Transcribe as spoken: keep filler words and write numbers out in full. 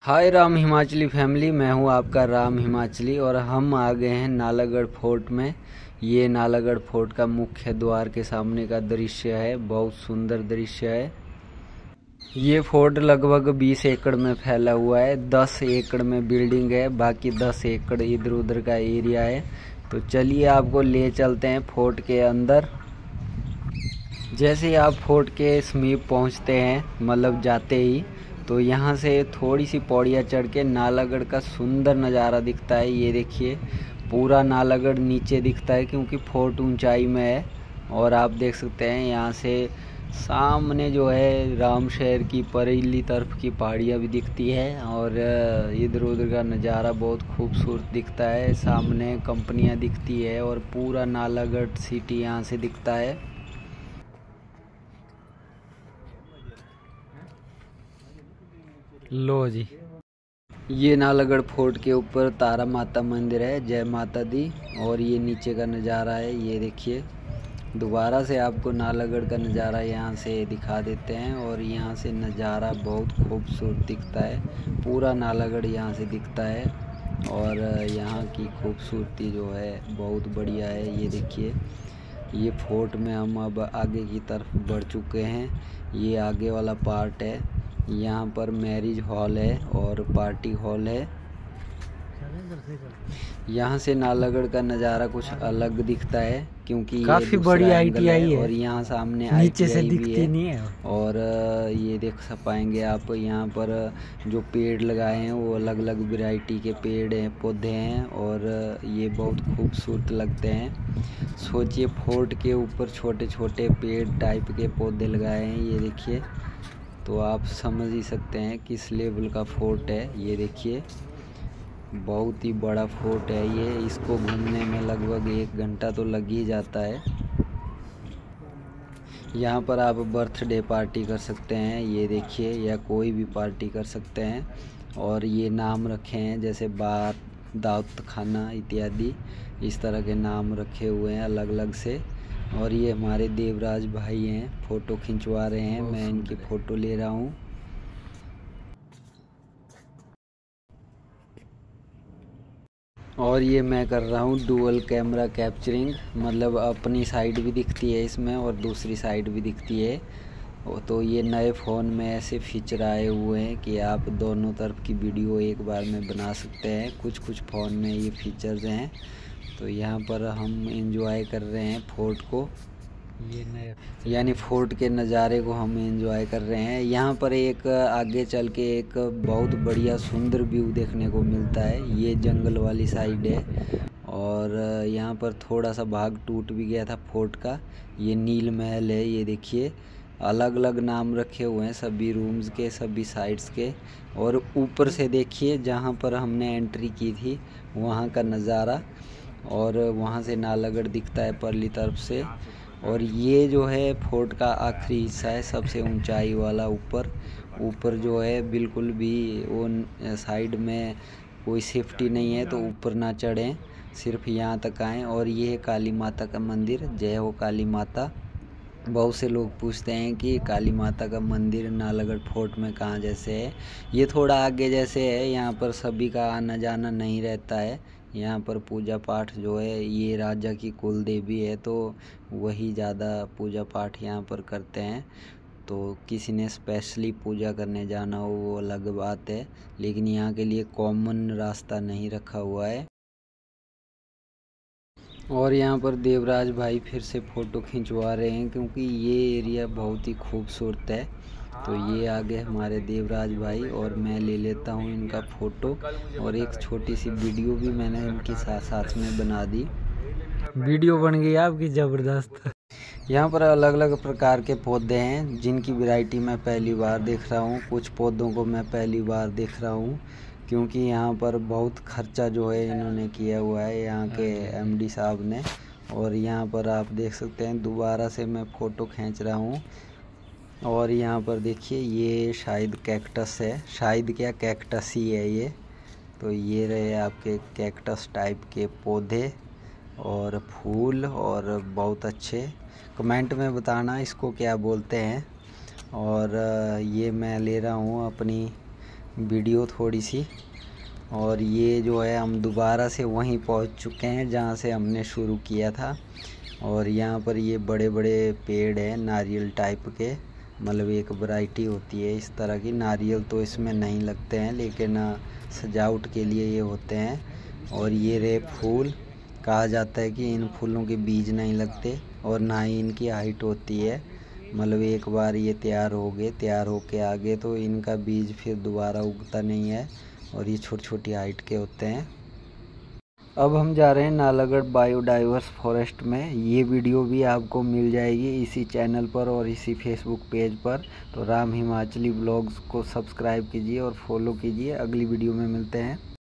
हाय Ram Himachali family, मैं हूं आपका राम हिमाचली और हम आ गए हैं नालागढ़ फोर्ट में। ये नालागढ़ फोर्ट का मुख्य द्वार के सामने का दृश्य है। बहुत सुंदर दृश्य है। ये फोर्ट लगभग बीस एकड़ में फैला हुआ है। दस एकड़ में बिल्डिंग है, बाकी दस एकड़ इधर उधर का एरिया है। तो चलिए आपको ले चलते हैं फोर्ट के अंदर। जैसे ही आप फोर्ट के समीप पहुंचते हैं, मतलब जाते ही, तो यहाँ से थोड़ी सी पौड़ियाँ चढ़ के नालागढ़ का सुंदर नज़ारा दिखता है। ये देखिए, पूरा नालागढ़ नीचे दिखता है क्योंकि फोर्ट ऊंचाई में है। और आप देख सकते हैं यहाँ से सामने जो है रामशहर की परेली तरफ की पहाड़ियाँ भी दिखती है। और इधर उधर का नज़ारा बहुत खूबसूरत दिखता है। सामने कंपनियाँ दिखती है और पूरा नालागढ़ सिटी यहाँ से दिखता है। लो जी, ये नालागढ़ फोर्ट के ऊपर तारा माता मंदिर है। जय माता दी। और ये नीचे का नज़ारा है। ये देखिए, दोबारा से आपको नालागढ़ का नज़ारा यहाँ से दिखा देते हैं। और यहाँ से नज़ारा बहुत खूबसूरत दिखता है। पूरा नालागढ़ यहाँ से दिखता है और यहाँ की खूबसूरती जो है बहुत बढ़िया है। ये देखिए, ये फोर्ट में हम अब आगे की तरफ बढ़ चुके हैं। ये आगे वाला पार्ट है। यहाँ पर मैरिज हॉल है और पार्टी हॉल है। यहाँ से नालागढ़ का नज़ारा कुछ अलग दिखता है क्योंकि काफी बड़ी आई टी आई है और यहाँ सामने नीचे से दिखती नहीं है। और ये देख पाएंगे आप, यहाँ पर जो पेड़ लगाए हैं वो अलग अलग वैरायटी के पेड़ हैं, पौधे हैं। और ये बहुत खूबसूरत लगते हैं। सोचिए, फोर्ट के ऊपर छोटे छोटे पेड़ टाइप के पौधे लगाए हैं। ये देखिए, तो आप समझ ही सकते हैं किस लेवल का फोर्ट है। ये देखिए, बहुत ही बड़ा फोर्ट है ये। इसको घूमने में लगभग एक घंटा तो लग ही जाता है। यहाँ पर आप बर्थडे पार्टी कर सकते हैं, ये देखिए, या कोई भी पार्टी कर सकते हैं। और ये नाम रखे हैं जैसे बार, दावत खाना इत्यादि, इस तरह के नाम रखे हुए हैं अलग अलग से। और ये हमारे देवराज भाई हैं, फ़ोटो खिंचवा रहे हैं। मैं इनकी फ़ोटो ले रहा हूँ। और ये मैं कर रहा हूँ डुअल कैमरा कैप्चरिंग, मतलब अपनी साइड भी दिखती है इसमें और दूसरी साइड भी दिखती है। तो ये नए फ़ोन में ऐसे फीचर आए हुए हैं कि आप दोनों तरफ की वीडियो एक बार में बना सकते हैं। कुछ कुछ फ़ोन में ये फीचर्स हैं। तो यहाँ पर हम एंजॉय कर रहे हैं फोर्ट को, ये नए यानी फोर्ट के नज़ारे को हम एंजॉय कर रहे हैं। यहाँ पर एक आगे चल के एक बहुत बढ़िया सुंदर व्यू देखने को मिलता है। ये जंगल वाली साइड है और यहाँ पर थोड़ा सा भाग टूट भी गया था फोर्ट का। ये नील महल है। ये देखिए, अलग अलग नाम रखे हुए हैं सभी रूम्स के, सभी साइड्स के। और ऊपर से देखिए, जहाँ पर हमने एंट्री की थी वहाँ का नज़ारा, और वहाँ से नालागढ़ दिखता है परली तरफ से। और ये जो है फोर्ट का आखिरी हिस्सा है, सबसे ऊंचाई वाला। ऊपर ऊपर जो है बिल्कुल भी वो साइड में कोई सेफ्टी नहीं है, तो ऊपर ना चढ़ें, सिर्फ यहाँ तक आएँ। और ये है काली माता का मंदिर। जय हो काली माता। बहुत से लोग पूछते हैं कि काली माता का मंदिर नालागढ़ फोर्ट में कहाँ जैसे है। ये थोड़ा आगे जैसे है। यहाँ पर सभी का आना जाना नहीं रहता है। यहाँ पर पूजा पाठ जो है, ये राजा की कुल देवी है तो वही ज़्यादा पूजा पाठ यहाँ पर करते हैं। तो किसी ने स्पेशली पूजा करने जाना हो वो अलग बात है, लेकिन यहाँ के लिए कॉमन रास्ता नहीं रखा हुआ है। और यहाँ पर देवराज भाई फिर से फ़ोटो खिंचवा रहे हैं क्योंकि ये एरिया बहुत ही खूबसूरत है। तो ये आगे हमारे देवराज भाई, और मैं ले लेता हूँ इनका फ़ोटो। और एक छोटी सी वीडियो भी मैंने इनके साथ साथ में बना दी। वीडियो बन गई आपकी ज़बरदस्त। यहाँ पर अलग अलग प्रकार के पौधे हैं जिनकी वैरायटी मैं पहली बार देख रहा हूँ। कुछ पौधों को मैं पहली बार देख रहा हूँ क्योंकि यहाँ पर बहुत खर्चा जो है इन्होंने किया हुआ है, यहाँ के एमडी साहब ने। और यहाँ पर आप देख सकते हैं, दोबारा से मैं फ़ोटो खींच रहा हूँ। और यहाँ पर देखिए, ये शायद कैक्टस है, शायद क्या कैक्टस ही है ये। तो ये रहे आपके कैक्टस टाइप के पौधे और फूल, और बहुत अच्छे। कमेंट में बताना इसको क्या बोलते हैं। और ये मैं ले रहा हूँ अपनी वीडियो थोड़ी सी। और ये जो है हम दोबारा से वहीं पहुंच चुके हैं जहां से हमने शुरू किया था। और यहाँ पर ये बड़े बड़े पेड़ हैं नारियल टाइप के, मतलब एक वैरायटी होती है इस तरह की। नारियल तो इसमें नहीं लगते हैं लेकिन सजावट के लिए ये होते हैं। और ये रे फूल, कहा जाता है कि इन फूलों के बीज नहीं लगते और ना ही इनकी हाइट होती है। मतलब एक बार ये तैयार हो गए, तैयार होके आगे तो इनका बीज फिर दोबारा उगता नहीं है और ये छोटी छोटी हाइट के होते हैं। अब हम जा रहे हैं नालागढ़ बायोडाइवर्स फॉरेस्ट में। ये वीडियो भी आपको मिल जाएगी इसी चैनल पर और इसी फेसबुक पेज पर। तो राम हिमाचली ब्लॉग्स को सब्सक्राइब कीजिए और फॉलो कीजिए। अगली वीडियो में मिलते हैं।